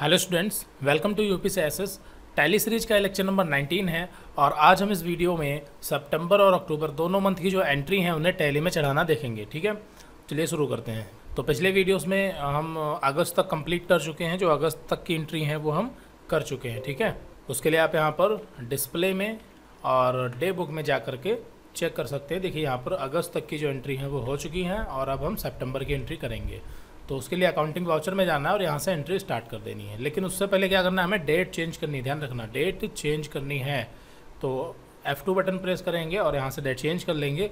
Hello students, welcome to UPCSS. Tally series का lecture number 19 है और आज हम इस वीडियो में सितंबर और अक्टूबर दोनों मंथ की जो एंट्री हैं उन्हें टैली में चढ़ाना देखेंगे। ठीक है, चलिए शुरू करते हैं। तो पिछले वीडियोस में हम अगस्त तक कंप्लीट कर चुके हैं, जो अगस्त तक की एंट्री हैं वो हम कर चुके हैं। ठीक है, उसके लिए आप यहाँ पर डिस्प्ले में और डे बुक में जा कर के चेक कर सकते हैं। देखिए यहाँ पर अगस्त तक की जो एंट्री हैं वो हो चुकी हैं और अब हम सितंबर की एंट्री करेंगे। तो उसके लिए अकाउंटिंग वाउचर में जाना है और यहाँ से एंट्री स्टार्ट कर देनी है। लेकिन उससे पहले क्या करना है, हमें डेट चेंज करनी है। ध्यान रखना, डेट चेंज करनी है तो F2 बटन प्रेस करेंगे और यहाँ से डेट चेंज कर लेंगे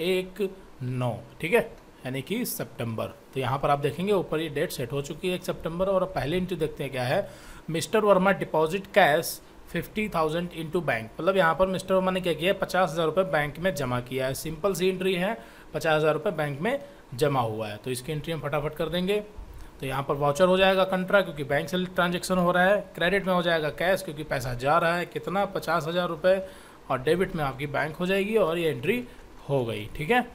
1/9। ठीक है, यानी कि सितंबर। तो यहाँ पर आप देखेंगे ऊपर ये डेट सेट हो चुकी है 1 सितंबर। और पहले एंट्री देखते हैं क्या है। Mister Verma deposit cash 50,000 into bank. मतलब यहाँ पर मिस्टर वर्मा ने क्या किया है, 50,000 रुपये बैंक में जमा किया है। सिंपल सी एंट्री है, 50,000 रुपये बैंक में जमा हुआ है। तो इसकी एंट्री हम फटाफट कर देंगे। तो यहाँ पर वाउचर हो जाएगा कंट्रा, क्योंकि बैंक से ट्रांजेक्शन हो रहा है। क्रेडिट में हो जाएगा कैश, क्योंकि पैसा जा रहा है कितना, 50,000 रुपये। और डेबिट में आपकी बैंक हो जाएगी और ये एंट्री हो गई। ठीक है,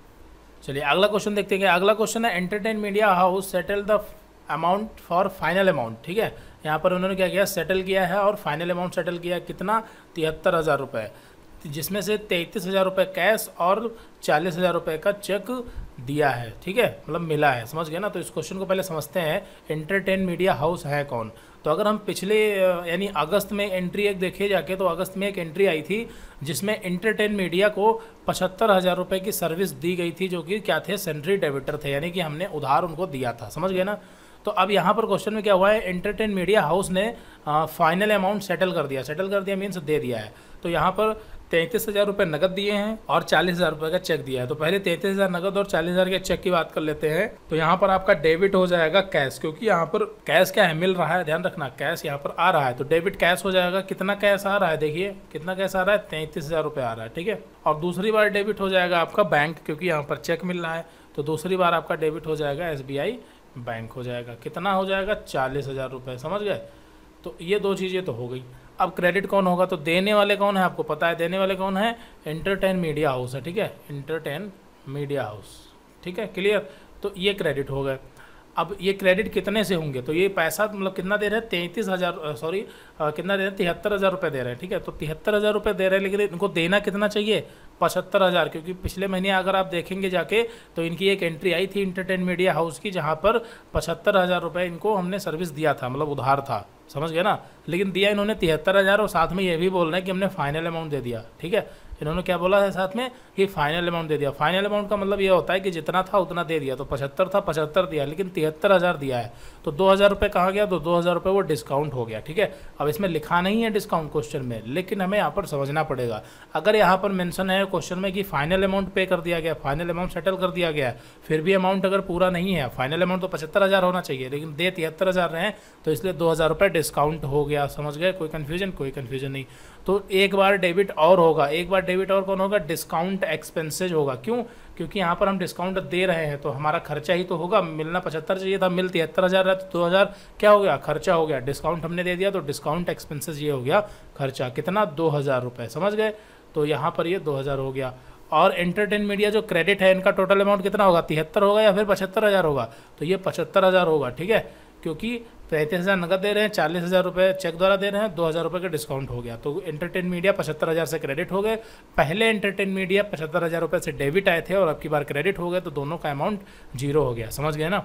चलिए अगला क्वेश्चन देखते हैं। अगला क्वेश्चन है entertain media house settle the amount for final amount. ठीक है, यहाँ पर उन्होंने क्या किया, सेटल किया है और फाइनल अमाउंट सेटल किया कितना, 73,000 रुपये, जिसमें से 33,000 रुपये कैश और 40,000 रुपये का चेक दिया है। ठीक है, मतलब मिला है। समझ गए ना। तो इस क्वेश्चन को पहले समझते हैं, एंटरटेन मीडिया हाउस है कौन। तो अगर हम पिछले यानी अगस्त में एंट्री एक देखे जाके, तो अगस्त में एक एंट्री आई थी जिसमें एंटरटेन मीडिया को 75,000 रुपये की सर्विस दी गई थी, जो कि क्या थे, सेंट्री डेबिटर थे, यानी कि हमने उधार उनको दिया था। समझ गए ना। तो अब यहाँ पर क्वेश्चन में क्या हुआ है, एंटरटेन मीडिया हाउस ने फाइनल अमाउंट सेटल कर दिया। सेटल कर दिया मीन्स दे दिया है। तो यहाँ पर 33,000 रुपये नगद दिए हैं और 40,000 रुपये का चेक दिया है। तो पहले 33,000 नगद और 40,000 के चेक की बात कर लेते हैं। तो यहाँ पर आपका डेबिट हो जाएगा कैश, क्योंकि यहाँ पर कैश क्या है, मिल रहा है। ध्यान रखना, कैश यहाँ पर आ रहा है तो डेबिट कैश हो जाएगा। कितना कैश आ रहा है, देखिए कितना कैश आ रहा है, 33,000 रुपये आ रहा है। ठीक है, और दूसरी बार डेबिट हो जाएगा आपका बैंक, क्योंकि यहाँ पर चेक मिल रहा है। तो दूसरी बार आपका डेबिट हो जाएगा SBI बैंक हो जाएगा। कितना हो जाएगा, 40,000 रुपये। समझ गए। तो ये दो चीज़ें तो हो गई। अब क्रेडिट कौन होगा, तो देने वाले कौन है, आपको पता है देने वाले कौन है, एंटरटेन मीडिया हाउस है। ठीक है, एंटरटेन मीडिया हाउस। ठीक है, क्लियर। तो ये क्रेडिट हो गए। अब ये क्रेडिट कितने से होंगे, तो ये पैसा मतलब कितना दे रहे हैं, 33,000 सॉरी कितना दे रहे हैं, 73,000 रुपये दे रहे हैं। ठीक है, तो 73,000 रुपये दे रहे हैं, लेकिन इनको देना कितना चाहिए, 75,000। क्योंकि पिछले महीने अगर आप देखेंगे जाके, तो इनकी एक एंट्री आई थी एंटरटेन मीडिया हाउस की, जहाँ पर 75,000 रुपये इनको हमने सर्विस दिया था, मतलब उधार था। समझ गए ना। लेकिन दिया इन्होंने 73,000 और साथ में ये भी बोल रहे हैं कि हमने फाइनल अमाउंट दे दिया। ठीक है, इन्होंने क्या बोला है साथ में, कि फाइनल अमाउंट दे दिया। फाइनल अमाउंट का मतलब ये होता है कि जितना था उतना दे दिया। तो 75 था, 75 दिया, लेकिन 73,000 दिया है। तो 2,000 रुपये कहाँ गया, तो 2,000 रुपये वो डिस्काउंट हो गया। ठीक है, अब इसमें लिखा नहीं है डिस्काउंट क्वेश्चन में, लेकिन हमें यहाँ पर समझना पड़ेगा। अगर यहाँ पर मेंशन है क्वेश्चन में कि फाइनल अमाउंट पे कर दिया गया, फाइनल अमाउंट सेटल कर दिया गया, फिर भी अमाउंट अगर पूरा नहीं है, फाइनल अमाउंट तो 75,000 होना चाहिए, लेकिन दे 73,000 रहे हैं, तो इसलिए 2,000 रुपये डिस्काउंट हो गया। समझ गए, कोई कन्फ्यूजन, कोई कन्फ्यूजन नहीं। तो एक बार डेबिट और होगा, एक बार डेबिट और कौन होगा, डिस्काउंट एक्सपेंसेज होगा। क्यों, क्योंकि यहाँ पर हम डिस्काउंट दे रहे हैं, तो हमारा खर्चा ही तो होगा। मिलना 75 चाहिए था, मिल 73,000 है, तो 2,000 क्या हो गया, खर्चा हो गया। डिस्काउंट हमने दे दिया, तो डिस्काउंट एक्सपेंसेज ये हो गया खर्चा। कितना, 2,000 रुपये। समझ गए। तो यहाँ पर ये 2,000 हो गया। और एंटरटेन मीडिया जो क्रेडिट है, इनका टोटल अमाउंट कितना होगा, 73 होगा या फिर 75,000 होगा, तो ये 75,000 होगा। ठीक है, क्योंकि 33,000 नगद दे रहे हैं, 40,000 रुपये चेक द्वारा दे रहे हैं, 2,000 रुपये का डिस्काउंट हो गया। तो एंटरटेन मीडिया 75,000 से क्रेडिट हो गए। पहले एंटरटेन मीडिया 75,000 रुपये से डेबिट आए थे और अब की बार क्रेडिट हो गए, तो दोनों का अमाउंट 0 हो गया। समझ गए ना।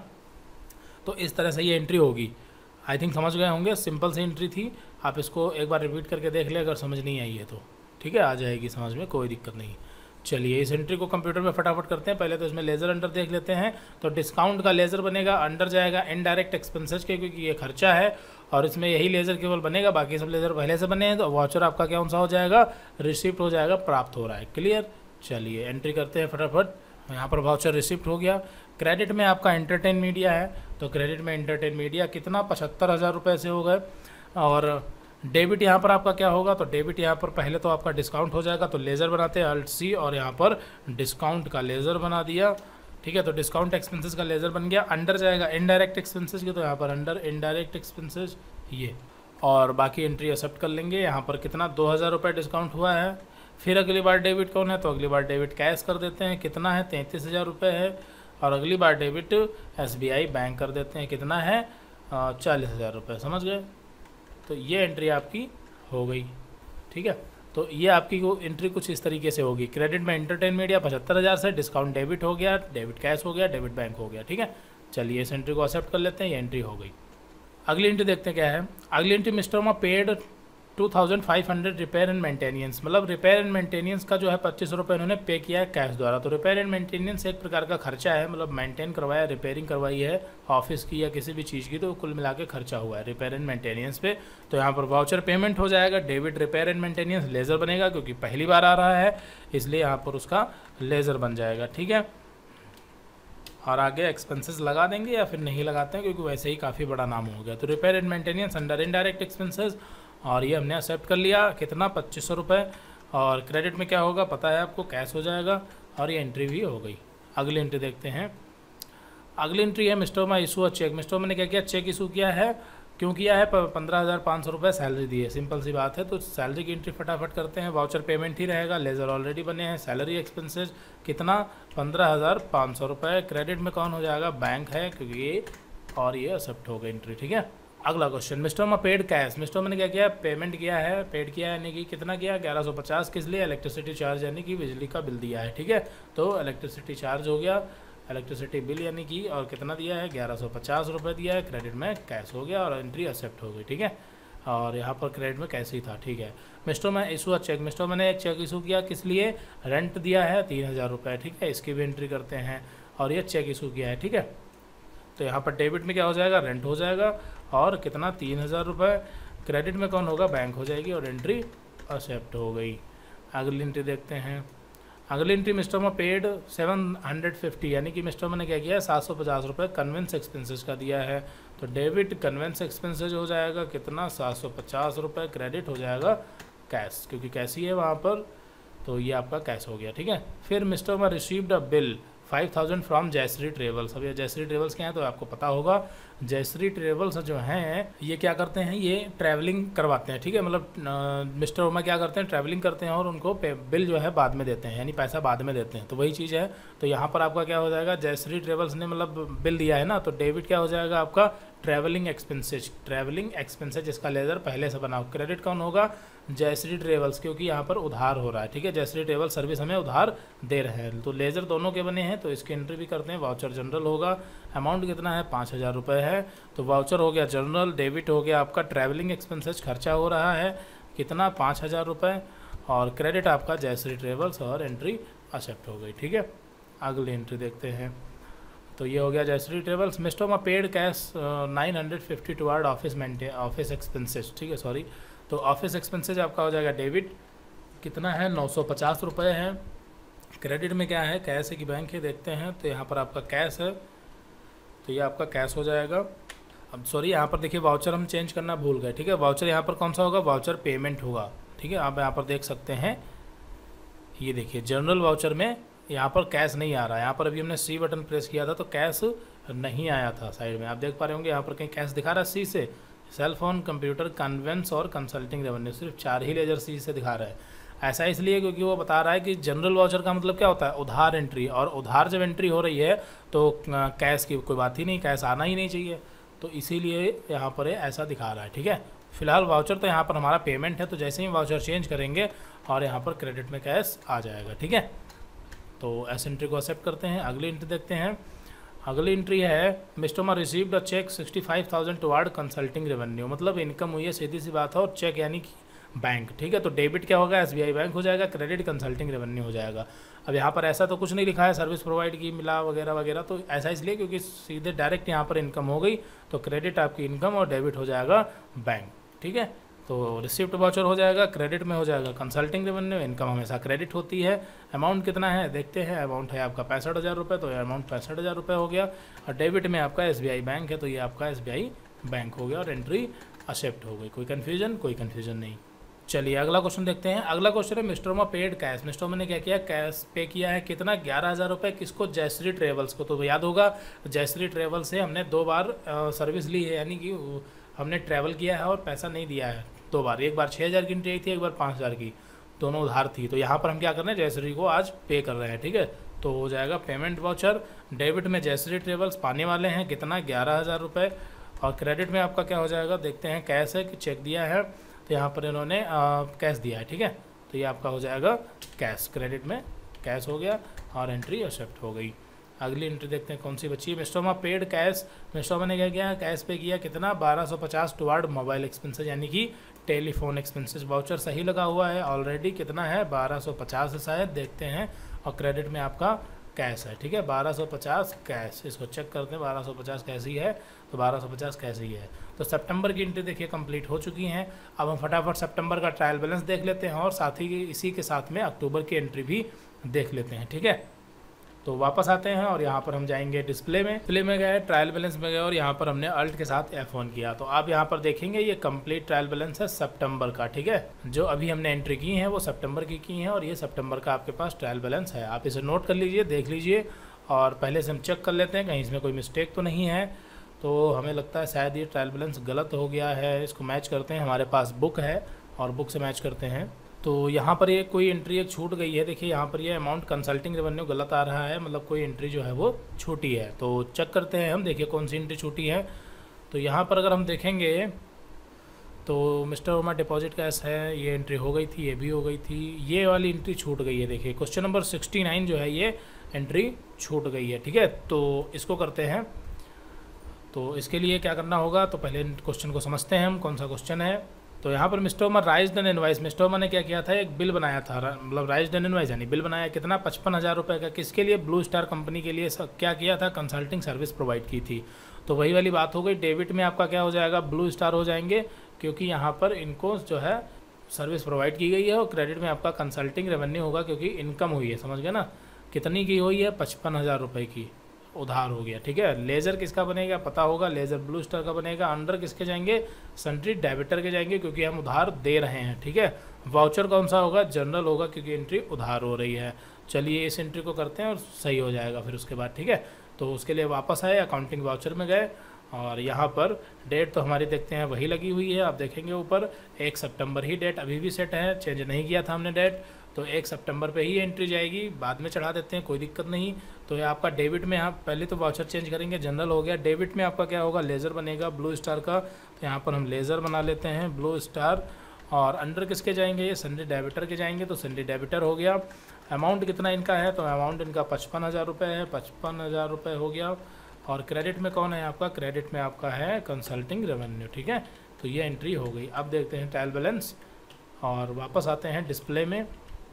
तो इस तरह से ये एंट्री होगी। आई थिंक समझ गए होंगे, सिंपल सी एंट्री थी। आप इसको एक बार रिपीट करके देख ले, अगर समझ नहीं आई है तो। ठीक है, आ जाएगी समझ में, कोई दिक्कत नहीं। चलिए इस एंट्री को कंप्यूटर में फटाफट करते हैं। पहले तो इसमें लेज़र अंडर देख लेते हैं। तो डिस्काउंट का लेज़र बनेगा, अंडर जाएगा इनडायरेक्ट एक्सपेंसेज के, क्योंकि ये खर्चा है और इसमें यही लेज़र केवल बनेगा, बाकी सब लेज़र पहले से बने हैं। तो वाउचर आपका क्या सा हो जाएगा, रिसिप्ट हो जाएगा, प्राप्त हो रहा है। क्लियर। चलिए एंट्री करते हैं फटाफट। यहाँ पर वाउचर रिसिप्ट हो गया। क्रेडिट में आपका एंटरटेन मीडिया है, तो क्रेडिट में एंटरटेन मीडिया कितना, 75,000 रुपये से हो गए। और डेबिट यहाँ पर आपका क्या होगा, तो डेबिट यहाँ पर पहले तो आपका डिस्काउंट हो जाएगा, तो लेज़र बनाते हैं Alt+C और यहाँ पर डिस्काउंट का लेज़र बना दिया। ठीक है, तो डिस्काउंट एक्सपेंसेस का लेज़र बन गया। अंडर जाएगा इनडायरेक्ट एक्सपेंसेस के, तो यहाँ पर अंडर इनडायरेक्ट एक्सपेंसेस ये, और बाकी एंट्री एक्सेप्ट कर लेंगे। यहाँ पर कितना, 2,000 रुपये डिस्काउंट हुआ है। फिर अगली बार डेबिट कौन है, तो अगली बार डेबिट कैश कर देते हैं। कितना है, 33,000 रुपये है। और अगली बार डेबिट SBI बैंक कर देते हैं। कितना है, 40,000 रुपये, समझ गए। तो ये एंट्री आपकी हो गई, ठीक है। तो ये आपकी वो एंट्री कुछ इस तरीके से होगी। क्रेडिट में एंटरटेन मीडिया 75,000 से, डिस्काउंट डेबिट हो गया, डेबिट कैश हो गया, डेबिट बैंक हो गया, ठीक है। चलिए इस एंट्री को एक्सेप्ट कर लेते हैं, ये एंट्री हो गई। अगली एंट्री देखते हैं क्या है। अगली एंट्री मिस्टर मा पेड 2500 रिपेयर एंड मेंटेनेंस, मतलब रिपेयर एंड मेंटेनेंस का जो है 25 रुपये इन्होंने पे किया है कैश द्वारा। तो रिपेयर एंड मेंटेनेंस एक प्रकार का खर्चा है, मतलब मेंटेन करवाया, रिपेयरिंग करवाई है ऑफिस की या किसी भी चीज़ की, तो कुल मिला के खर्चा हुआ है रिपेयर एंड मेंटेनेंस पे। तो यहाँ पर वाउचर पेमेंट हो जाएगा, debit repair and maintenance ledger बनेगा, क्योंकि पहली बार आ रहा है इसलिए यहाँ पर उसका लेज़र बन जाएगा, ठीक है। और आगे एक्सपेंसेस लगा देंगे या फिर नहीं लगाते हैं, क्योंकि वैसे ही काफ़ी बड़ा नाम हो गया। तो repair and maintenance under indirect expenses, और ये हमने एक्सेप्ट कर लिया। कितना 2500 रुपये। और क्रेडिट में क्या होगा पता है आपको, कैश हो जाएगा। और ये एंट्री भी हो गई। अगली एंट्री देखते हैं। अगली एंट्री है मिस्टर मा इशू अ चेक। मिस्टर मा ने क्या किया, चेक इशू किया है। क्यों किया है, 15,500 रुपये सैलरी दी है, सिंपल सी बात है। तो सैलरी की एंट्री फटाफट करते हैं। वाउचर पेमेंट ही रहेगा, लेज़र ऑलरेडी बने हैं। सैलरी एक्सपेंसेस कितना, 15,500 रुपये। क्रेडिट में कौन हो जाएगा, बैंक है, क्योंकि ये और ये एक्सेप्ट हो गई एंट्री, ठीक है। अगला क्वेश्चन, मिस्टर मा पेड कैश। मिस्टर मा ने क्या किया, पेमेंट किया है, पेड किया है, यानी कि कितना किया, 1150। किस लिए, इलेक्ट्रिसिटी चार्ज, यानी कि बिजली का बिल दिया है, ठीक है। तो इलेक्ट्रिसिटी चार्ज हो गया, इलेक्ट्रिसिटी बिल यानी कि, और कितना दिया है, 1150 रुपये दिया है। क्रेडिट में कैश हो गया और एंट्री एक्सेप्ट हो गई, ठीक है। और यहाँ पर क्रेडिट में कैश ही था, ठीक है। मिस्टर में इशू अ चेक। मिस्टर मैंने एक चेक इशू किया, किस लिए, रेंट दिया है 3,000 रुपये, ठीक है। इसकी भी एंट्री करते हैं। और ये चेक इशू किया है, ठीक है। तो यहाँ पर डेबिट में क्या हो जाएगा, रेंट हो जाएगा, और कितना, 3,000 रुपये। क्रेडिट में कौन होगा, बैंक हो जाएगी, और एंट्री एक्सेप्ट हो गई। अगली एंट्री देखते हैं। अगली एंट्री मिस्टर में पेड 750, यानी कि मिस्टर ने क्या किया है, 750 रुपये कन्वेंस एक्सपेंसेस का दिया है। तो डेबिट कन्वेंस एक्सपेंसेस हो जाएगा कितना, 750 रुपये। क्रेडिट हो जाएगा कैश, क्योंकि कैश ही है वहाँ पर, तो ये आपका कैश हो गया, ठीक है। फिर मिस्टर में received a bill 5,000 from Jayshree travels. अब ये जयश्री ट्रेवल्स क्या है तो आपको पता होगा। जयश्री ट्रेवल्स जो हैं ये क्या करते हैं, ये ट्रैवलिंग करवाते हैं, ठीक है। मतलब मिस्टर वर्मा क्या करते हैं, ट्रैवलिंग करते हैं और उनको बिल जो है बाद में देते हैं, यानी पैसा बाद में देते हैं। तो वही चीज़ है। तो यहाँ पर आपका क्या हो जाएगा, जयश्री ट्रेवल्स ने मतलब बिल दिया है ना, तो डेबिट क्या हो जाएगा आपका, ट्रैवलिंग एक्सपेंसेज जिसका लेज़र पहले से बना हो। क्रेडिट कौन होगा, जयश्री ट्रेवल्स, क्योंकि यहाँ पर उधार हो रहा है, ठीक है। जयश्री ट्रेवल सर्विस हमें उधार दे रहे हैं, तो लेज़र दोनों के बने हैं, तो इसकी एंट्री भी करते हैं। वाउचर जनरल होगा, अमाउंट कितना है, 5,000 रुपये है। तो वाउचर हो गया जनरल, डेबिट हो गया आपका ट्रैवलिंग एक्सपेंसेज, खर्चा हो रहा है कितना, 5,000 रुपये। और क्रेडिट आपका जयश्री ट्रेवल्स, और एंट्री एक्सेप्ट हो गई, ठीक है। अगली एंट्री देखते हैं। तो ये हो गया जयश्री ट्रेवल्स। मिस्टर मा paid cash 950 toward office expenses, ठीक है, सॉरी। तो ऑफिस एक्सपेंसेज आपका हो जाएगा डेबिट, कितना है, 950 रुपये है। क्रेडिट में क्या है, कैश है कि बैंक है, देखते हैं। तो यहाँ पर आपका कैश है, तो ये आपका कैश हो जाएगा। अब सॉरी, यहाँ पर देखिए वाउचर हम चेंज करना भूल गए, ठीक है। वाउचर यहाँ पर कौन सा होगा, वाउचर पेमेंट होगा, ठीक है। आप यहाँ पर देख सकते हैं, ये देखिए जनरल वाउचर में यहाँ पर कैश नहीं आ रहा है। यहाँ पर अभी हमने सी बटन प्रेस किया था तो कैश नहीं आया था, साइड में आप देख पा रहे होंगे। यहाँ पर कहीं कैश दिखा रहा है सी से, सेल फोन, कंप्यूटर, कन्वेंस और कंसल्टिंग रेवेन्यू, सिर्फ 4 ही लेजर सी से दिखा रहा है। ऐसा इसलिए क्योंकि वो बता रहा है कि जनरल वाउचर का मतलब क्या होता है, उधार एंट्री, और उधार जब एंट्री हो रही है तो कैश की कोई बात ही नहीं, कैश आना ही नहीं चाहिए, तो इसीलिए यहाँ पर ऐसा दिखा रहा है, ठीक है। फिलहाल वाउचर तो यहाँ पर हमारा पेमेंट है, तो जैसे ही वाउचर चेंज करेंगे और यहाँ पर क्रेडिट में कैश आ जाएगा, ठीक है। तो ऐसे एंट्री को एक्सेप्ट करते हैं। अगली एंट्री देखते हैं। अगली एंट्री है मिस्टर मा received a cheque 65,000 toward consulting revenue, मतलब इनकम हुई है, सीधी सी बात है। और चेक यानी कि बैंक, ठीक है। तो डेबिट क्या होगा, SBI बैंक हो जाएगा, क्रेडिट कंसल्टिंग रेवेन्यू हो जाएगा। अब यहाँ पर ऐसा तो कुछ नहीं लिखा है सर्विस प्रोवाइड की मिला वगैरह वगैरह, तो ऐसा इसलिए क्योंकि सीधे डायरेक्ट यहाँ पर इनकम हो गई, तो क्रेडिट आपकी इनकम और डेबिट हो जाएगा बैंक, ठीक है। तो रिसिप्ट वाउचर हो जाएगा, क्रेडिट में हो जाएगा कंसल्टिंग रेवेन्यू, इनकम हमेशा क्रेडिट होती है। अमाउंट कितना है देखते हैं, अमाउंट है आपका 65,000 रुपये, तो ये अमाउंट 65,000 रुपये हो गया। और डेबिट में आपका SBI बैंक है, तो ये आपका SBI बैंक हो गया और एंट्री एक्सेप्ट हो गई। कोई कन्फ्यूजन, कोई कन्फ्यूजन नहीं। चलिए अगला क्वेश्चन देखते हैं। अगला क्वेश्चन है मिस्टर मा पेड कैश। मिस्टर मा ने क्या किया, कैश पे किया है कितना, 11,000 रुपये। किसको, जयश्री ट्रेवल्स को। तो याद होगा जयश्री ट्रेवल्स से हमने 2 बार सर्विस ली है, यानी कि हमने ट्रैवल किया है और पैसा नहीं दिया है 2 बार। एक बार 6,000 की एंट्री आई थी, एक बार 5,000 की, दोनों उधार थी। तो यहाँ पर हम क्या कर रहे हैं, जयश्री को आज पे कर रहे हैं, ठीक है। तो हो जाएगा पेमेंट वाउचर, डेबिट में जयश्री ट्रेवल्स पाने वाले हैं कितना, 11,000 रुपये। और क्रेडिट में आपका क्या हो जाएगा, देखते हैं कैश है कि चेक दिया है, तो यहाँ पर इन्होंने कैश दिया है, ठीक है। तो ये आपका हो जाएगा कैश, क्रेडिट में कैश हो गया और एंट्री एक्सेप्ट हो गई। अगली एंट्री देखते हैं कौन सी बची है। मिस्टोमा पेड कैश, मिस्टोमा ने क्या किया, कैश पे किया कितना 1250 टुवर्ड मोबाइल एक्सपेंसेस यानी कि टेलीफोन एक्सपेंसेस। वाउचर सही लगा हुआ है ऑलरेडी, कितना है 1250 है शायद, देखते हैं। और क्रेडिट में आपका कैश है, ठीक है 1250 कैश, इसको चेक करते हैं 1250 कैश ही है, तो 1250 कैश ही है। तो सितंबर की एंट्री देखिए कंप्लीट हो चुकी हैं। अब हम फटाफट सितंबर का ट्रायल बैलेंस देख लेते हैं और साथ ही इसी के साथ में अक्टूबर की एंट्री भी देख लेते हैं, ठीक है। तो वापस आते हैं और यहाँ पर हम जाएंगे डिस्प्ले में गए, ट्रायल बैलेंस में गए और यहाँ पर हमने अल्ट के साथ F1 किया। तो आप यहाँ पर देखेंगे ये कंप्लीट ट्रायल बैलेंस है सितंबर का, ठीक है। जो अभी हमने एंट्री की है वो सितंबर की हैं और ये सितंबर का आपके पास ट्रायल बैलेंस है। आप इसे नोट कर लीजिए, देख लीजिए और पहले से हम चेक कर लेते हैं कहीं इसमें कोई मिस्टेक तो नहीं है। तो हमें लगता है शायद ये ट्रायल बैलेंस गलत हो गया है, इसको मैच करते हैं, हमारे पास बुक है और बुक से मैच करते हैं। तो यहाँ पर ये कोई एंट्री एक छूट गई है, देखिए यहाँ पर ये अमाउंट कंसल्टिंग रेवेन्यू गलत आ रहा है, मतलब कोई एंट्री जो है वो छूटी है। तो चेक करते हैं हम, देखिए कौन सी एंट्री छूटी है। तो यहाँ पर अगर हम देखेंगे तो मिस्टर वर्मा डिपॉजिट कैश है, ये एंट्री हो गई थी, ये भी हो गई थी, ये वाली एंट्री छूट गई है। देखिए क्वेश्चन नंबर 69 जो है ये एंट्री छूट गई है, ठीक है। तो इसको करते हैं, तो इसके लिए क्या करना होगा, तो पहले क्वेश्चन को समझते हैं हम कौन सा क्वेश्चन है। तो यहाँ पर mister Verma raised an invoice, mister Verma ने क्या किया था, एक बिल बनाया था, मतलब राइज्ड एन इनवाइस यानी बिल बनाया कितना 55,000 रुपये का, किसके लिए, ब्लू स्टार कंपनी के लिए। क्या किया था, कंसल्टिंग सर्विस प्रोवाइड की थी। तो वही वाली बात हो गई, डेबिट में आपका क्या हो जाएगा, ब्लू स्टार हो जाएंगे क्योंकि यहाँ पर इनको जो है सर्विस प्रोवाइड की गई है। और क्रेडिट में आपका कंसल्टिंग रेवेन्यू होगा क्योंकि इनकम हुई है, समझ गए ना, कितनी की हुई है 55,000 रुपये की उधार हो गया, ठीक है। लेज़र किसका बनेगा पता होगा, लेज़र ब्लू स्टार का बनेगा। अंडर किसके जाएंगे, सन्ट्री डेबिटर के जाएंगे क्योंकि हम उधार दे रहे हैं, ठीक है। वाउचर कौन सा होगा, जनरल होगा क्योंकि एंट्री उधार हो रही है। चलिए इस एंट्री को करते हैं और सही हो जाएगा फिर उसके बाद, ठीक है। तो उसके लिए वापस आए, अकाउंटिंग वाउचर में गए और यहाँ पर डेट तो हमारी देखते हैं वही लगी हुई है। आप देखेंगे ऊपर 1 सितंबर ही डेट अभी भी सेट है, चेंज नहीं किया था हमने डेट। तो 1 सितंबर पे ही एंट्री जाएगी, बाद में चढ़ा देते हैं कोई दिक्कत नहीं। तो ये आपका डेबिट में, आप पहले तो वाउचर चेंज करेंगे, जनरल हो गया। डेबिट में आपका क्या होगा, लेज़र बनेगा ब्लू स्टार का, तो यहाँ पर हम लेज़र बना लेते हैं ब्लू स्टार। और अंडर किसके जाएंगे, ये सन्ड्री डेबिटर के जाएंगे, तो सन्ड्री डेबिटर हो गया। अमाउंट कितना इनका है, तो अमाउंट इनका 55,000 रुपये है, 55,000 रुपये हो गया। और क्रेडिट में कौन है आपका, क्रेडिट में आपका है कंसल्टिंग रेवेन्यू, ठीक है। तो ये एंट्री हो गई। अब देखते हैं ट्रायल बैलेंस और वापस आते हैं डिस्प्ले में,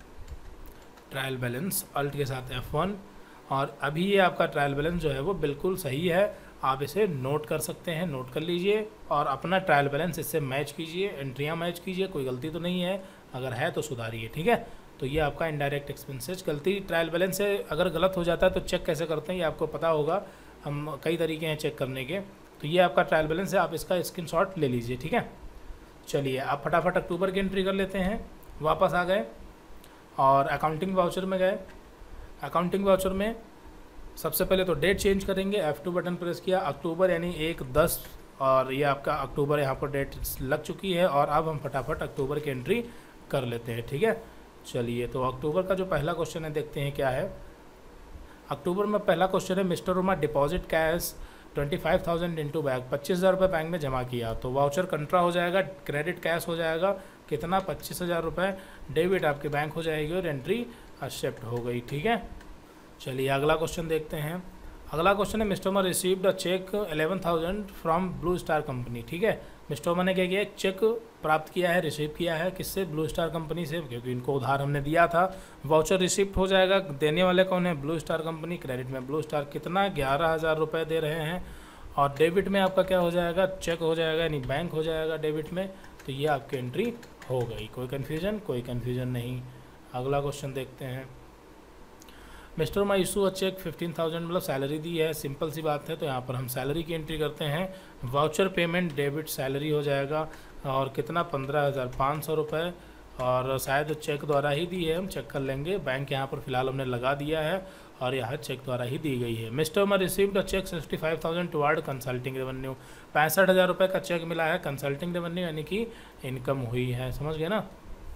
ट्रायल बैलेंस अल्ट के साथ F1। और अभी ये आपका ट्रायल बैलेंस जो है वो बिल्कुल सही है, आप इसे नोट कर सकते हैं, नोट कर लीजिए और अपना ट्रायल बैलेंस इससे मैच कीजिए, एंट्रियाँ मैच कीजिए, कोई गलती तो नहीं है, अगर है तो सुधारिए, ठीक है। तो ये आपका इनडायरेक्ट एक्सपेंसेस, गलती ट्रायल बैलेंस से अगर गलत हो जाता है तो चेक कैसे करते हैं ये आपको पता होगा, हम कई तरीके हैं चेक करने के। तो ये आपका ट्रायल बैलेंस है, आप इसका स्क्रीनशॉट ले लीजिए, ठीक है। चलिए आप फटाफट अक्टूबर की एंट्री कर लेते हैं। वापस आ गए और अकाउंटिंग वाउचर में गए। अकाउंटिंग वाउचर में सबसे पहले तो डेट चेंज करेंगे, F2 बटन प्रेस किया, अक्टूबर यानी 1/10 और ये आपका अक्टूबर यहाँ पर डेट लग चुकी है। और अब हम फटाफट अक्टूबर की एंट्री कर लेते हैं, ठीक है। चलिए तो अक्टूबर का जो पहला क्वेश्चन है देखते हैं क्या है। अक्टूबर में पहला क्वेश्चन है mister Verma deposit cash 25,000 into bank, 25,000 रुपये बैंक में जमा किया। तो वाउचर कंट्रा हो जाएगा, क्रेडिट कैश हो जाएगा कितना 25,000 रुपये, डेबिट आपके बैंक हो जाएगी और एंट्री एक्सेप्ट हो गई, ठीक है। चलिए अगला क्वेश्चन देखते हैं। अगला क्वेश्चन है mister Verma received a cheque 11,000 from blue star company, ठीक है। मिस्टर वर्मा ने क्या किया, एक चेक प्राप्त किया है, रिसीव किया है, किससे, ब्लू स्टार कंपनी से, क्योंकि इनको उधार हमने दिया था। वाउचर रिसिप्ट हो जाएगा, देने वाले कौन है, ब्लू स्टार कंपनी। क्रेडिट में ब्लू स्टार कितना 11,000 रुपये दे रहे हैं। और डेबिट में आपका क्या हो जाएगा, चेक हो जाएगा यानी बैंक हो जाएगा डेबिट में। तो ये आपकी एंट्री हो गई, कोई कन्फ्यूजन, कोई कन्फ्यूजन नहीं। अगला क्वेश्चन देखते हैं। Mister Verma issue a cheque 15,000, मतलब सैलरी दी है, सिंपल सी बात है। तो यहाँ पर हम सैलरी की एंट्री करते हैं। वाउचर पेमेंट डेबिट सैलरी हो जाएगा और कितना 15,500 रुपये, और शायद चेक द्वारा ही दी है, हम चेक कर लेंगे। बैंक यहाँ पर फिलहाल हमने लगा दिया है और यहाँ चेक द्वारा ही दी गई है। Mister Verma received a cheque 65,000 toward consulting revenue, 65,000 रुपये का चेक मिला है, कंसल्टिंग रेवेन्यू यानी कि इनकम हुई है, समझ गए ना।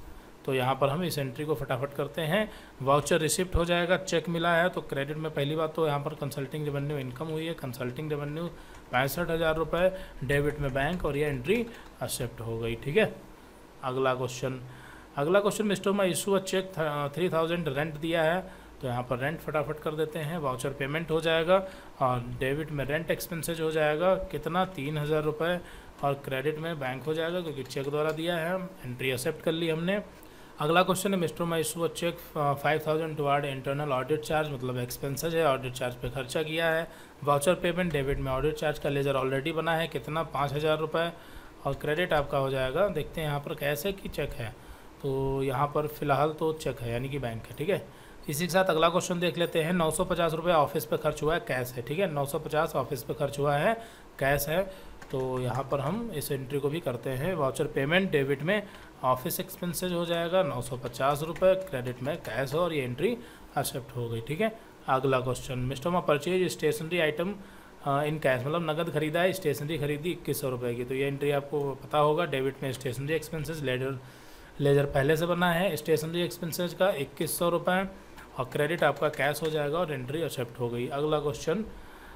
तो यहाँ पर हम इस एंट्री को फटाफट करते हैं। वाउचर रिसिप्ट हो जाएगा, चेक मिला है तो क्रेडिट में पहली बात तो यहाँ पर कंसल्टिंग रेवेन्यू इनकम हुई है, कंसल्टिंग रेवेन्यू 65,000 रुपये, डेबिट में बैंक, और ये एंट्री एक्सेप्ट हो गई। ठीक है, अगला क्वेश्चन मिस्टर मा इशू अ चेक 3000 रेंट दिया है, तो यहाँ पर रेंट फटाफट कर देते हैं। वाउचर पेमेंट हो जाएगा और डेबिट में रेंट एक्सपेंसेज हो जाएगा कितना 3,000 रुपये, और क्रेडिट में बैंक हो जाएगा क्योंकि चेक द्वारा दिया है, एंट्री एक्सेप्ट कर ली हमने। अगला क्वेश्चन है मिस्टर मा issue a cheque 5,000 toward internal audit charge, मतलब एक्सपेंसेज है, ऑडिट चार्ज पे खर्चा किया है। वाउचर पेमेंट डेबिट में ऑडिट चार्ज का लेजर ऑलरेडी बना है कितना 5,000 रुपये, और क्रेडिट आपका हो जाएगा, देखते हैं यहाँ पर कैसे कि चेक है, तो यहाँ पर फ़िलहाल तो चेक है यानी कि बैंक है। ठीक है, इसी के साथ अगला क्वेश्चन देख लेते हैं। 950 रुपये ऑफिस पे खर्च हुआ है, कैश है। ठीक है, 950 ऑफिस पे खर्च हुआ है, कैश है, तो यहाँ पर हम इस एंट्री को भी करते हैं। वाउचर पेमेंट डेबिट में ऑफिस एक्सपेंसेज हो जाएगा 950 रुपये, क्रेडिट में कैश है, और ये एंट्री एक्सेप्ट हो गई। ठीक है, अगला क्वेश्चन मिस्टर मा purchase stationery item in cash, मतलब नगद खरीदा है, स्टेशनरी खरीदी 2100 रुपये की, तो ये एंट्री आपको पता होगा। डेबिट में स्टेशनरी एक्सपेंसेज लेजर पहले से बना है, स्टेशनरी एक्सपेंसेज का 2100 रुपये, और क्रेडिट आपका कैश हो जाएगा, और एंट्री एक्सेप्ट हो गई। अगला क्वेश्चन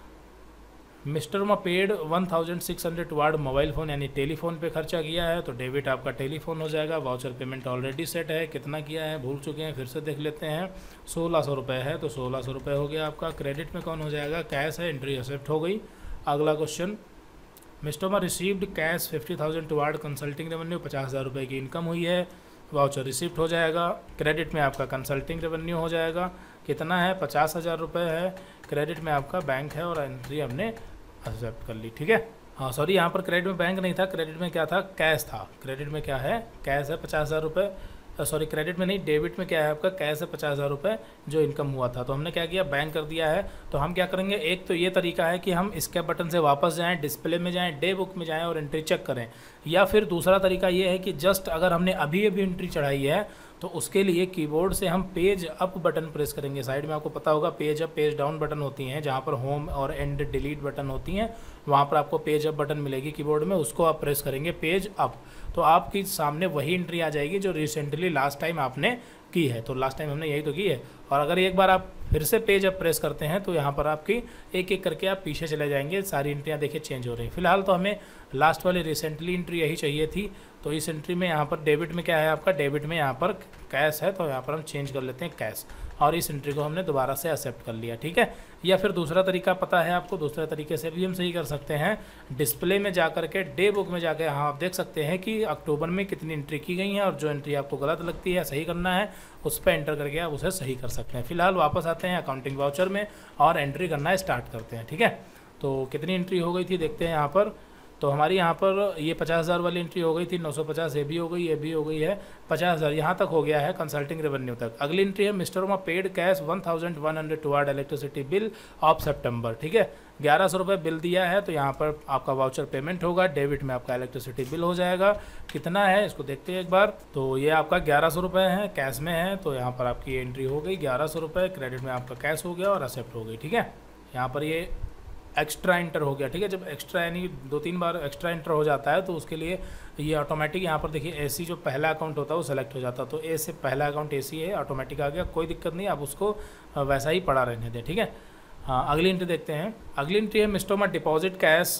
मिस्टर मा पेड 1600 टुवार्ड मोबाइल फ़ोन, यानी टेलीफोन पे खर्चा किया है, तो डेबिट आपका टेलीफोन हो जाएगा। वाउचर पेमेंट ऑलरेडी सेट है, कितना किया है भूल चुके हैं, फिर से देख लेते हैं। 1600 रुपये है, तो 1600 रुपये हो गया आपका। क्रेडिट में कौन हो जाएगा, कैश है, एंट्री एक्सेप्ट हो गई। अगला क्वेश्चन मिस्टर मा received cash 50,000 toward consulting revenue, 50,000 रुपये की इनकम हुई है, वाउचर रिसिप्ट हो जाएगा। क्रेडिट में आपका कंसल्टिंग रेवेन्यू हो जाएगा, कितना है 50,000 रुपये है, क्रेडिट में आपका बैंक है, और एंट्री हमने एक्सेप्ट कर ली। ठीक है, हाँ सॉरी, यहाँ पर क्रेडिट में बैंक नहीं था, क्रेडिट में क्या था, कैश था। क्रेडिट में क्या है, कैश है 50,000 रुपये, सॉरी क्रेडिट में नहीं, डेबिट में क्या है आपका, कैश है 50,000 रुपये जो इनकम हुआ था, तो हमने क्या किया, बैंक कर दिया है। तो हम क्या करेंगे, एक तो ये तरीका है कि हम स्केप बटन से वापस जाएं, डिस्प्ले में जाएं, डे बुक में जाएं और एंट्री चेक करें, या फिर दूसरा तरीका ये है कि जस्ट अगर हमने अभी एंट्री चढ़ाई है तो उसके लिए कीबोर्ड से हम पेज अप बटन प्रेस करेंगे। साइड में आपको पता होगा page up page down button होती हैं, जहाँ पर होम और एंड डिलीट बटन होती हैं, वहाँ पर आपको पेज अप बटन मिलेगी कीबोर्ड में, उसको आप प्रेस करेंगे पेज अप, तो आपकी सामने वही एंट्री आ जाएगी जो रिसेंटली लास्ट टाइम आपने की है। तो लास्ट टाइम हमने यही तो की है, और अगर एक बार आप फिर से पेज अप प्रेस करते हैं तो यहाँ पर आपकी एक एक करके आप पीछे चले जाएंगे, सारी एंट्रियाँ देखिए चेंज हो रही हैं। फिलहाल तो हमें लास्ट वाली रिसेंटली एंट्री यही चाहिए थी, तो इस एंट्री में यहाँ पर डेबिट में क्या है आपका, डेबिट में यहाँ पर कैश है, तो यहाँ पर हम चेंज कर लेते हैं कैश, और इस एंट्री को हमने दोबारा से एक्सेप्ट कर लिया। ठीक है, या फिर दूसरा तरीका पता है आपको, दूसरे तरीके से भी हम सही कर सकते हैं। डिस्प्ले में जा करके डे बुक में जाकर यहाँ आप देख सकते हैं कि अक्टूबर में कितनी एंट्री की गई हैं, और जो एंट्री आपको गलत लगती है सही करना है, उस पर एंटर करके आप उसे सही कर सकते हैं। फिलहाल वापस आते हैं अकाउंटिंग वाउचर में और एंट्री करना स्टार्ट करते हैं। ठीक है, तो कितनी एंट्री हो गई थी देखते हैं यहाँ पर, तो हमारी यहाँ पर ये 50,000 वाली एंट्री हो गई थी, 950 ये भी हो गई, ये भी हो गई है, 50,000 यहाँ तक हो गया है कंसल्टिंग रेवेन्यू तक। अगली एंट्री है मिस्टर मा paid cash 1,100 toward electricity bill of सितंबर। ठीक है, 1100 रुपये बिल दिया है, तो यहाँ पर आपका वाउचर पेमेंट होगा, डेबिट में आपका इलेक्ट्रिसिटी बिल हो जाएगा, कितना है इसको देखते हैं एक बार, तो ये आपका 1100 रुपये है, कैश में है, तो यहाँ पर आपकी एंट्री हो गई 1100 रुपये, क्रेडिट में आपका कैश हो गया और एक्सेप्ट हो गई। ठीक है, यहाँ पर ये एक्स्ट्रा एंटर हो गया। ठीक है, जब एक्स्ट्रा यानी 2-3 बार एक्स्ट्रा एंटर हो जाता है तो उसके लिए ये ऑटोमेटिक यहाँ पर देखिए एसी जो पहला अकाउंट होता है वो सेलेक्ट हो जाता है, तो ए से पहला अकाउंट एसी है, ऑटोमेटिक आ गया, कोई दिक्कत नहीं, आप उसको वैसा ही पड़ा रहने दें। ठीक है, हाँ अगली एंट्री देखते हैं। अगली एंट्री है मिस्टर मा डिपॉजिट कैश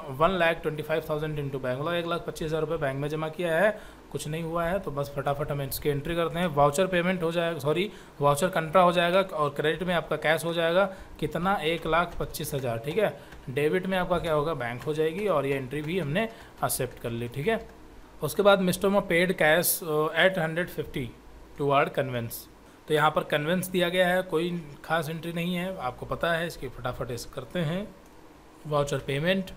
1,25,000 इंटू बैंक, मतलब 1,25,000 रुपये बैंक में जमा किया है, कुछ नहीं हुआ है, तो बस फटाफट हम इसकी एंट्री करते हैं। वाउचर पेमेंट हो जाएगा, सॉरी वाउचर कंट्रा हो जाएगा, और क्रेडिट में आपका कैश हो जाएगा कितना 1,25,000। ठीक है, डेबिट में आपका क्या होगा, बैंक हो जाएगी, और ये एंट्री भी हमने एक्सेप्ट कर ली। ठीक है, उसके बाद मिस्टर मा पेड कैश 850 टुवार्ड कन्वेंस, तो यहाँ पर कन्वेंस दिया गया है, कोई खास एंट्री नहीं है, आपको पता है, इसकी फटाफट इस करते हैं। वाउचर पेमेंट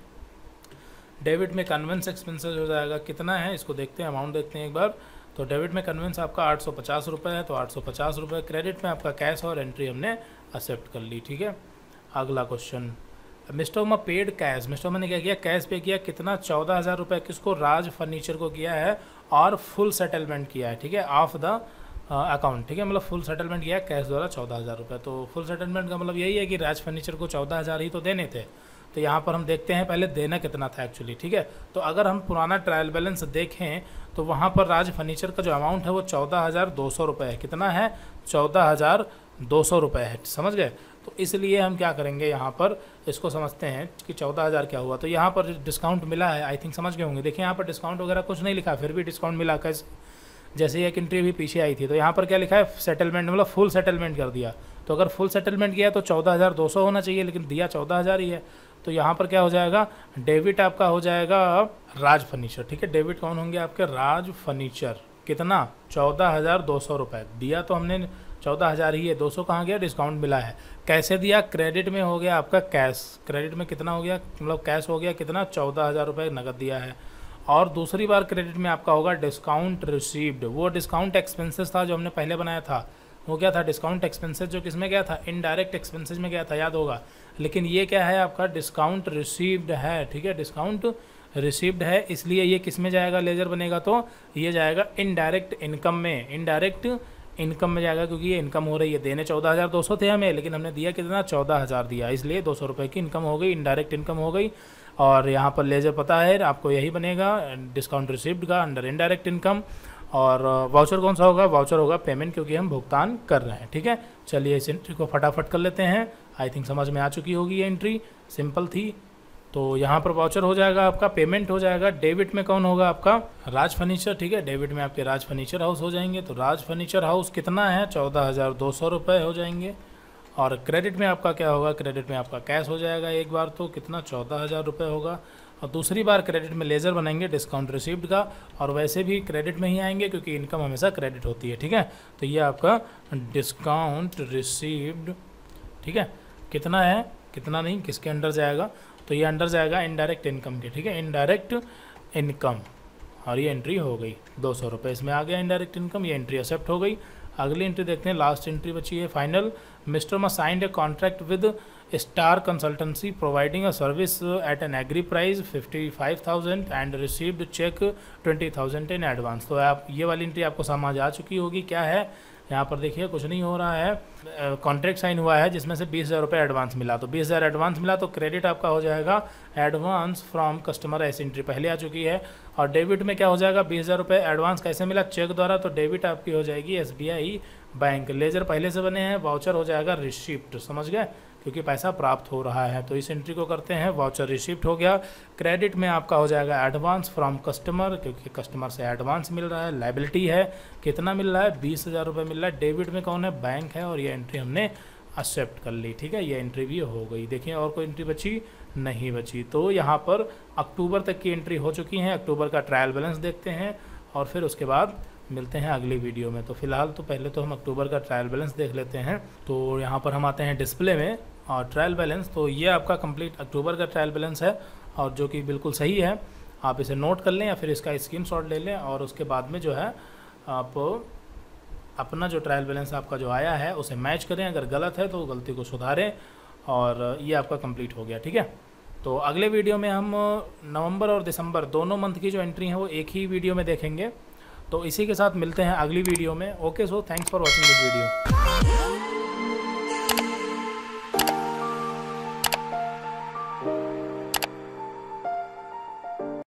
डेबिट में कन्वेंस एक्सपेंसेस हो जाएगा, कितना है इसको देखते हैं, अमाउंट देखते हैं एक बार, तो डेबिट में कन्वेंस आपका 850 रुपये है, तो 850 रुपये, क्रेडिट में आपका कैश और एंट्री हमने एक्सेप्ट कर ली। ठीक है, अगला क्वेश्चन मिस्टर मा पेड कैश, मिस्टर मा ने क्या किया, कैश पे किया, कितना 14,000 रुपये, किसको, राज फर्नीचर को किया है, और फुल सेटलमेंट किया है। ठीक है, ऑफ द अकाउंट। ठीक है, मतलब फुल सेटलमेंट किया है कैश द्वारा 14,000 रुपये, तो फुल सेटलमेंट का मतलब यही है कि राज फर्नीचर को 14,000 ही तो देने थे, तो यहाँ पर हम देखते हैं पहले देना कितना था एक्चुअली, ठीक है। तो अगर हम पुराना ट्रायल बैलेंस देखें तो वहाँ पर राज फर्नीचर का जो अमाउंट है वो 14,200 रुपये है। कितना है? 14,200 रुपये है, समझ गए। तो इसलिए हम क्या करेंगे, यहाँ पर इसको समझते हैं कि 14,000 क्या हुआ। तो यहाँ पर डिस्काउंट मिला है, आई थिंक समझ गए होंगे। देखिए यहाँ पर डिस्काउंट वगैरह कुछ नहीं लिखा, फिर भी डिस्काउंट मिला। कैसे? जैसे ही एक एंट्री भी पीछे आई थी तो यहाँ पर क्या लिखा है, सेटलमेंट, मतलब फुल सेटलमेंट कर दिया। तो अगर फुल सेटलमेंट किया तो 14,200 होना चाहिए, लेकिन दिया 14,000 ही है। तो यहाँ पर क्या हो जाएगा, डेबिट आपका हो जाएगा राज फर्नीचर, ठीक है। डेबिट कौन होंगे आपके? राज फर्नीचर। कितना? 14,200 रुपये। दिया तो हमने 14,000 ही है, 200 कहाँ गया? डिस्काउंट मिला है। कैसे दिया? क्रेडिट में हो गया आपका कैश। क्रेडिट में कितना हो गया, मतलब कैश हो गया कितना? 14,000 रुपये नकद दिया है। और दूसरी बार क्रेडिट में आपका होगा डिस्काउंट रिसीव्ड। वो डिस्काउंट एक्सपेंसेस था जो हमने पहले बनाया था, वो क्या था? डिस्काउंट एक्सपेंसेस, जो किस में गया था? इनडायरेक्ट एक्सपेंसेस में गया था, याद होगा। लेकिन ये क्या है आपका? डिस्काउंट रिसीव्ड है, ठीक है। डिस्काउंट रिसीव्ड है, इसलिए ये किस में जाएगा? लेजर बनेगा तो ये जाएगा इनडायरेक्ट इनकम में। इनडायरेक्ट इनकम में जाएगा, क्योंकि ये इनकम हो रही है। देने 14,200 थे हमें, लेकिन हमने दिया कितना? 14,000 दिया, इसलिए 200 रुपये की इनकम हो गई, इनडायरेक्ट इनकम हो गई। और यहाँ पर लेजर पता है आपको, यही बनेगा डिस्काउंट रिसीव्ड का अंडर इनडायरेक्ट इनकम। और वाउचर कौन सा होगा? वाउचर होगा पेमेंट, क्योंकि हम भुगतान कर रहे हैं, ठीक है। चलिए इस एंट्री को फटाफट कर लेते हैं। आई थिंक समझ में आ चुकी होगी, ये एंट्री सिंपल थी। तो यहाँ पर वाउचर हो जाएगा आपका, पेमेंट हो जाएगा। डेबिट में कौन होगा आपका? राज फर्नीचर, ठीक है। डेबिट में आपके राज फर्नीचर हाउस हो जाएंगे। तो राज फर्नीचर हाउस कितना है? 14,200 रुपये हो जाएंगे। और क्रेडिट में आपका क्या होगा? क्रेडिट में आपका कैश हो जाएगा एक बार, तो कितना? 14,000 रुपये होगा। और दूसरी बार क्रेडिट में लेजर बनाएंगे डिस्काउंट रिसीव्ड का, और वैसे भी क्रेडिट में ही आएंगे क्योंकि इनकम हमेशा क्रेडिट होती है, ठीक है। तो ये आपका डिस्काउंट रिसीव्ड, ठीक है। कितना है, कितना नहीं, किसके अंडर जाएगा? तो ये अंडर जाएगा इनडायरेक्ट इनकम के, ठीक है। इनडायरेक्ट इनकम, और ये एंट्री हो गई 200 रुपये इसमें आ गया इनडायरेक्ट इनकम। ये एंट्री एक्सेप्ट हो गई। अगली एंट्री देखते हैं, लास्ट एंट्री बची है फाइनल। मिस्टर मा signed a contract with star consultancy providing a service at an agree price 55,000 and received cheque 20,000 in advance. तो आप ये वाली एंट्री आपको समझ आ चुकी होगी क्या है। यहाँ पर देखिए कुछ नहीं हो रहा है, कॉन्ट्रैक्ट साइन हुआ है जिसमें से 20,000 रुपये एडवांस मिला। तो 20,000 एडवांस मिला तो क्रेडिट आपका हो जाएगा एडवांस फ्रॉम कस्टमर, ऐसी एंट्री पहले आ चुकी है। और डेबिट में क्या हो जाएगा? 20,000 रुपये एडवांस कैसे मिला? चेक द्वारा। तो डेबिट आपकी हो जाएगी SBI बैंक। लेजर पहले से बने हैं, वाउचर हो जाएगा रिसिप्ट, समझ गए, क्योंकि पैसा प्राप्त हो रहा है। तो इस एंट्री को करते हैं, वाउचर रिसिप्ट हो गया। क्रेडिट में आपका हो जाएगा एडवांस फ्रॉम कस्टमर, क्योंकि कस्टमर से एडवांस मिल रहा है। लायबिलिटी है, कितना मिल रहा है? 20,000 रुपये मिल रहा है। डेबिट में कौन है? बैंक है, और ये एंट्री हमने एक्सेप्ट कर ली, ठीक है। ये एंट्री भी हो गई। देखिए और कोई एंट्री बची? नहीं बची। तो यहाँ पर अक्टूबर तक की एंट्री हो चुकी हैं। अक्टूबर का ट्रायल बैलेंस देखते हैं और फिर उसके बाद मिलते हैं अगली वीडियो में। तो फिलहाल तो पहले तो हम अक्टूबर का ट्रायल बैलेंस देख लेते हैं। तो यहाँ पर हम आते हैं डिस्प्ले में और ट्रायल बैलेंस। तो ये आपका कंप्लीट अक्टूबर का ट्रायल बैलेंस है, और जो कि बिल्कुल सही है। आप इसे नोट कर लें या फिर इसका स्क्रीनशॉट ले लें, और उसके बाद में जो है आप अपना जो ट्रायल बैलेंस आपका जो आया है उसे मैच करें। अगर गलत है तो गलती को सुधारें, और ये आपका कंप्लीट हो गया, ठीक है। तो अगले वीडियो में हम नवंबर और दिसंबर दोनों मंथ की जो एंट्री है वो एक ही वीडियो में देखेंगे। तो इसी के साथ मिलते हैं अगली वीडियो में। Okay, so thanks for watching this video.